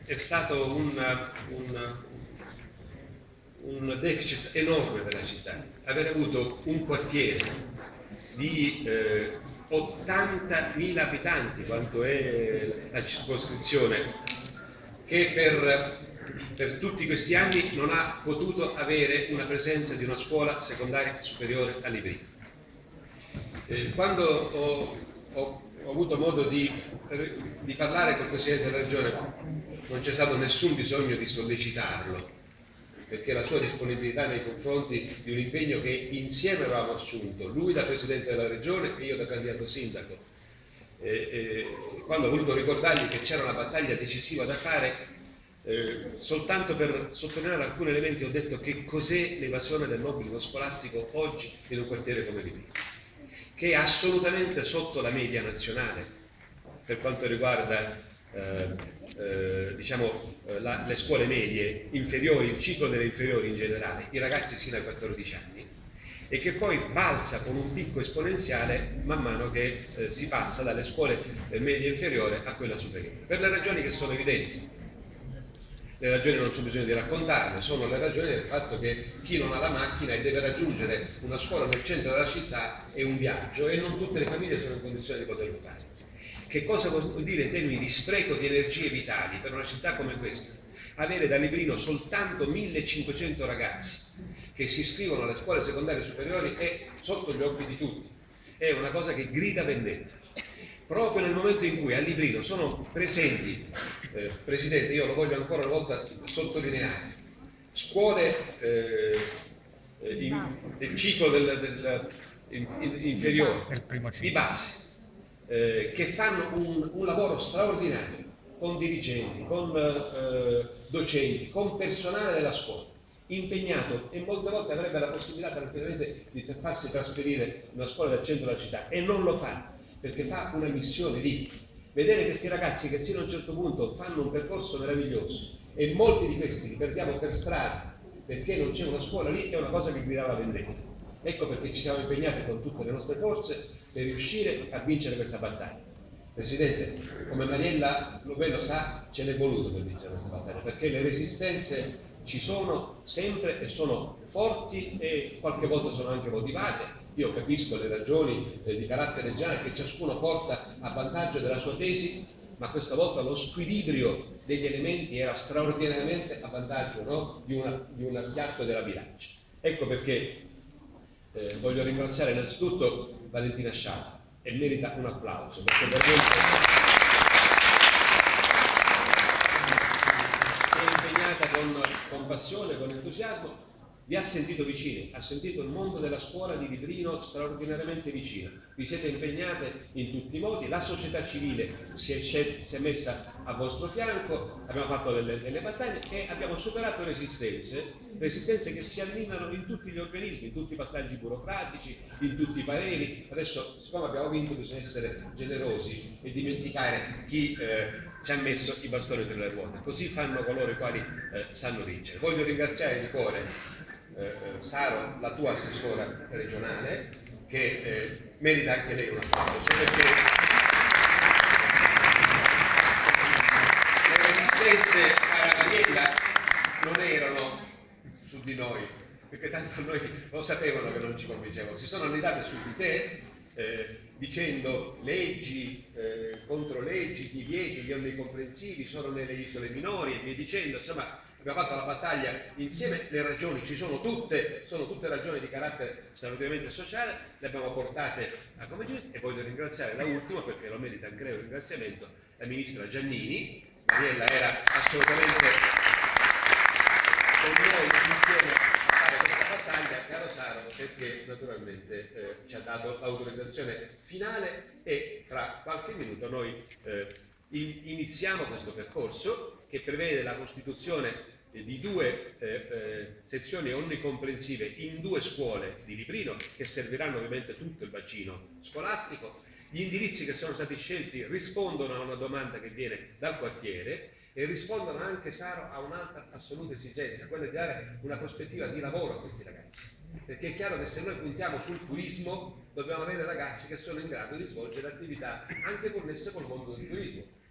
è stato un deficit enorme per la città. Avere avuto un quartiere di 80.000 abitanti, quanto è la circoscrizione, che per tutti questi anni non ha potuto avere una presenza di una scuola secondaria superiore a Librino. Quando ho avuto modo di parlare col Presidente della Regione, non c'è stato nessun bisogno di sollecitarlo, perché la sua disponibilità nei confronti di un impegno che insieme avevamo assunto, lui da Presidente della Regione e io da candidato sindaco, quando ho voluto ricordargli che c'era una battaglia decisiva da fare, soltanto per sottolineare alcuni elementi ho detto che cos'è l'evasione dell'obbligo scolastico oggi in un quartiere come Librino, che è assolutamente sotto la media nazionale per quanto riguarda le scuole medie inferiori, il ciclo delle inferiori in generale, i ragazzi fino ai 14 anni, e che poi balza con un picco esponenziale man mano che si passa dalle scuole medie inferiori a quella superiore, per le ragioni che sono evidenti. Le ragioni non c'è bisogno di raccontarle, sono le ragioni del fatto che chi non ha la macchina e deve raggiungere una scuola nel centro della città è un viaggio e non tutte le famiglie sono in condizione di poterlo fare. Che cosa vuol dire in termini di spreco di energie vitali per una città come questa? Avere da Librino soltanto 1500 ragazzi che si iscrivono alle scuole secondarie superiori è sotto gli occhi di tutti, è una cosa che grida vendetta. Proprio nel momento in cui a Librino sono presenti, Presidente, io lo voglio ancora una volta sottolineare, scuole del ciclo inferiore, di base, che fanno un lavoro straordinario con dirigenti, con docenti, con personale della scuola, impegnato, e molte volte avrebbe la possibilità tranquillamente di farsi trasferire in una scuola del centro della città e non lo fa, perché fa una missione lì. Vedere questi ragazzi che sino a un certo punto fanno un percorso meraviglioso e molti di questi li perdiamo per strada perché non c'è una scuola lì, è una cosa che gridava vendetta. Ecco perché ci siamo impegnati con tutte le nostre forze per riuscire a vincere questa battaglia. Presidente, come Mariella lo sa, ce n'è voluto per vincere questa battaglia, perché le resistenze ci sono sempre e sono forti e qualche volta sono anche motivate. Io capisco le ragioni di carattere regionale che ciascuno porta a vantaggio della sua tesi, ma questa volta lo squilibrio degli elementi era straordinariamente a vantaggio, no? di un piatto della bilancia. Ecco perché voglio ringraziare innanzitutto Valentina Scialfa, e merita un applauso, perché veramente è impegnata con passione, con entusiasmo. Vi ha sentito vicini, ha sentito il mondo della scuola di Librino straordinariamente vicino, vi siete impegnate in tutti i modi, la società civile si è messa a vostro fianco, abbiamo fatto delle battaglie e abbiamo superato resistenze che si allineano in tutti gli organismi, in tutti i passaggi burocratici, in tutti i pareri. Adesso, siccome abbiamo vinto, bisogna essere generosi e dimenticare chi ci ha messo i bastoni tra le ruote, così fanno coloro i quali sanno vincere. Voglio ringraziare di cuore Saro, la tua assessora regionale, che merita anche lei un applauso, perché le resistenze alla Mariella non erano su di noi, perché tanto noi lo sapevano che non ci convincevano, si sono annidate su di te dicendo leggi contro leggi, divieti, gli onnicomprensivi sono nelle isole minori e via dicendo, insomma. Abbiamo fatto la battaglia insieme, le ragioni ci sono tutte ragioni di carattere straordinariamente sociale, le abbiamo portate a convincimento e voglio ringraziare da ultimo, perché lo merita anche lei un ringraziamento, la ministra Giannini. Mariella era assolutamente con noi insieme a fare questa battaglia, caro Saro, perché naturalmente ci ha dato l'autorizzazione finale e tra qualche minuto noi iniziamo questo percorso che prevede la costituzione di due sezioni onnicomprensive in due scuole di Librino che serviranno ovviamente tutto il bacino scolastico. Gli indirizzi che sono stati scelti rispondono a una domanda che viene dal quartiere e rispondono anche, Saro, a un'altra assoluta esigenza, quella di dare una prospettiva di lavoro a questi ragazzi, perché è chiaro che se noi puntiamo sul turismo dobbiamo avere ragazzi che sono in grado di svolgere attività anche connesse col mondo del turismo.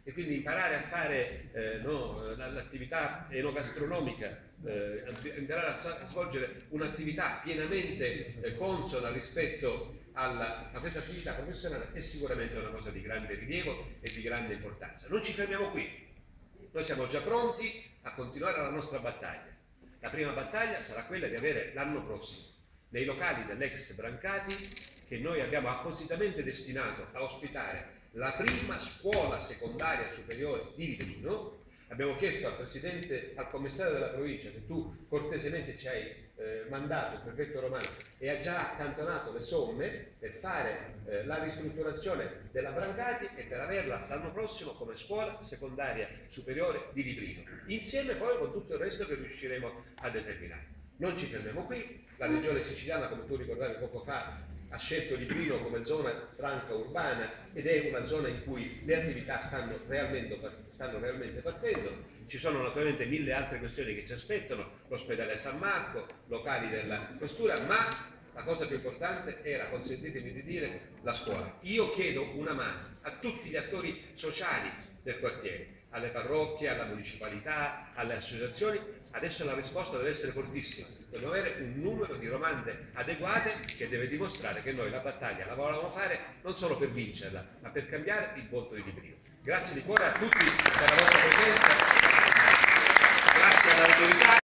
e quindi imparare a fare l'attività enogastronomica, imparare a svolgere un'attività pienamente consona rispetto a questa attività professionale è sicuramente una cosa di grande rilievo e di grande importanza. Non ci fermiamo qui, noi siamo già pronti a continuare la nostra battaglia. La prima battaglia sarà quella di avere l'anno prossimo nei locali dell'ex Brancati, che noi abbiamo appositamente destinato a ospitare la prima scuola secondaria superiore di Librino. Abbiamo chiesto al presidente, al commissario della provincia, che tu cortesemente ci hai mandato, il prefetto Romano, e ha già accantonato le somme per fare la ristrutturazione della Brancati e per averla l'anno prossimo come scuola secondaria superiore di Librino, insieme poi con tutto il resto che riusciremo a determinare. Non ci fermiamo qui, la regione siciliana, come tu ricordavi poco fa, ha scelto Librino come zona franca urbana ed è una zona in cui le attività stanno realmente partendo. Ci sono naturalmente 1000 altre questioni che ci aspettano, l'ospedale San Marco, locali della questura, ma la cosa più importante era, consentitemi di dire, la scuola. Io chiedo una mano a tutti gli attori sociali del quartiere, alle parrocchie, alla municipalità, alle associazioni. Adesso la risposta deve essere fortissima, dobbiamo avere un numero di domande adeguate che deve dimostrare che noi la battaglia la volevamo fare non solo per vincerla, ma per cambiare il volto di Librino. Grazie di cuore a tutti per la vostra presenza, grazie all'autorità.